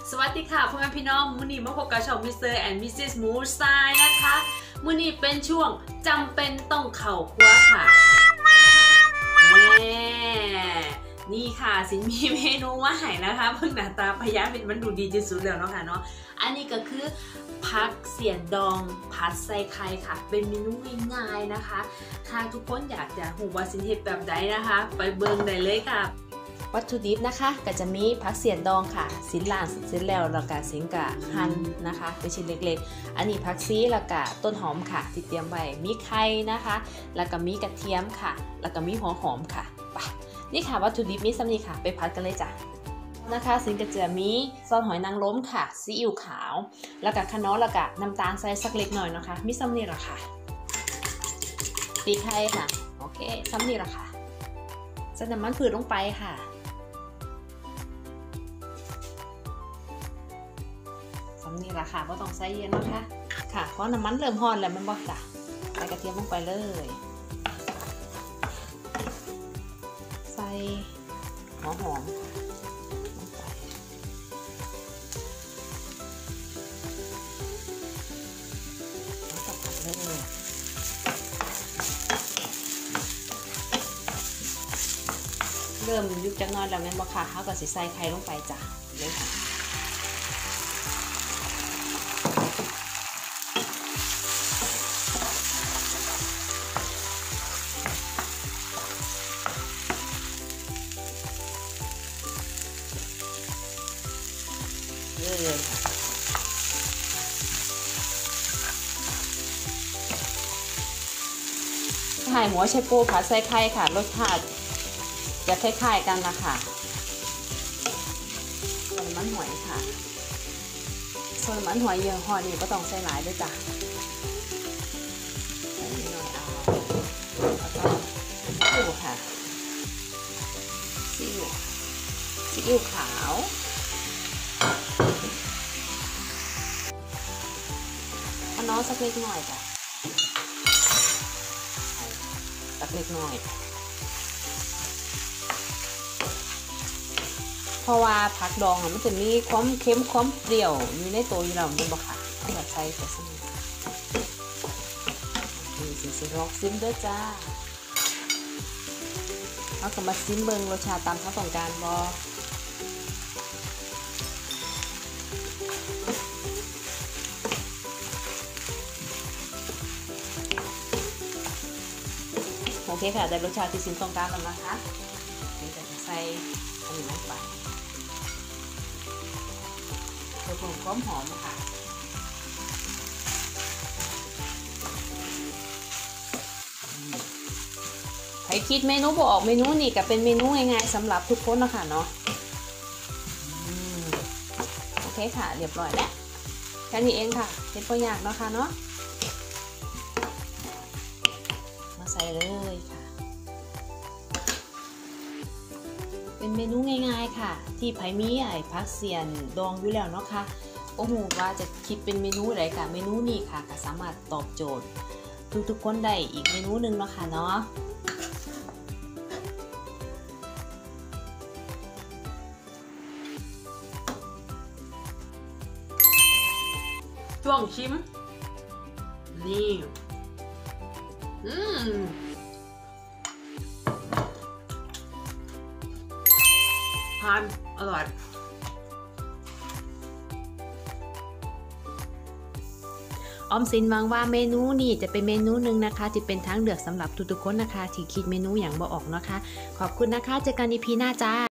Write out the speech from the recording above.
สวัสดีค่ะพ่อแม่พี่น้องมื้อนี้มาพบกับช่องมิสเตอร์แอนด์มิสซิสมูสไตล์นะคะมื้อนี้เป็นช่วงจำเป็นต้องเข่าครัวค่ะนี่ค่ะสินมีเมนูมาให้นะคะเพิ่งหน้าตาพยาเป็นมันดูดีที่สุดแล้วเนาะค่ะเนาะอันนี้ก็คือผักเสียนดองผัดใส่ไข่ค่ะเป็นเมนูง่ายๆนะคะถ้าทุกคนอยากจะหูว่าสินเฮ็ดแบบใดนะคะไปเบิ่งได้เลยค่ะวัตถุดิบนะคะก็จะมีผักเสียนดองค่ะสินล่างเสร็จแล้วเราก็สินกะหั่นนะคะเป็นชิ้นเล็กๆอันนี้ผักซีแล้วก็ต้นหอมค่ะที่เตรียมไว้มีไข่นะคะแล้วก็มีกระเทียมค่ะแล้วก็มีหัวหอมค่ะไปนี่ค่ะวัตถุดิบมีสำนีค่ะไปผัดกันเลยจ้ะนะคะสินก็จะมีซอสหอยนางรมค่ะซีอิ๊วขาวแล้วก็คะน้อแล้วก็น้ำตาลใส่สักเล็กหน่อยนะคะมีสำนีละค่ะตีไข่ค่ะโอเคสำนีละค่ะใส่น้ำมันพืชลงไปค่ะนี่แหละค่ะก็ต้องใส่เย็นนะคะค่ะเพราะน้ำมันเริ่มร้อนแล้วมันบอกจ้ะใส่กระเทียมลงไปเลยใส่หัวหอมลงไปแล้วก็ผัดเลยเริ่มยุบจังน้อยแล้วแม่นบอกค่ะเขาก็สิใส่ไข่ลงไปจ้ะเลยค่ะไข่หัวไชโป๊ผัดใส่ไข่ค่ะรสชาติจะคล้ายๆกันนะคะส่วนมันหอยค่ะส่วนมันหอยเยอะห่อนี่ก็ต้องใส่หลายด้วยจ้ะใส่นิดหน่อยเอาแล้วก็ซีอิ๊วค่ะซีอิ๊วขาวเอาน้องสักเล็กหน่อยจ้ะสักเล็กน้อยเพราะว่าผักดองมันจะมีความเค็มความเปรี้ยวอยู่ในตัวอยู่แล้วมันบอกค่ะเอาแบบใส่ไปสักนิดนี่สิลองซิมด้วยจ้าเอาก็มาซิมเบิ่งรสชาติตามที่ต้องการบ่โอเคค่ะได้รสชาติที่ซิมต้องการแล้วนะคะนี่จะใส่อันนี้ลงไปเพื่อเพิ่มความหอมค่ะใครคิดเมนูบอกเมนูนี่ก็เป็นเมนูง่ายๆสำหรับทุกคนนะคะเนาะโอเคค่ะเรียบร้อยแล้วแค่นี้เองค่ะเป็นตัวยากเนาะค่ะเนาะมาใส่เลยค่ะเป็นเมนูง่ายๆค่ะที่ไผ่มีไอ้ผักเสียนดองอยู่แล้วเนาะค่ะโอ้โหว่าจะคิดเป็นเมนูอะไรค่ะเมนูนี้ค่ะก็สามารถตอบโจทย์ทุกๆคนได้อีกเมนูหนึ่งเนาะค่ะเนาะช่วงชิมนี่ทานอร่อยออมสินหวังว่าเมนูนี้จะเป็นเมนูหนึ่งนะคะที่เป็นทางเลือกสำหรับทุกๆคนนะคะที่คิดเมนูอย่างบ่ออกนะคะขอบคุณนะคะเจอกัน EP หน้าจ้า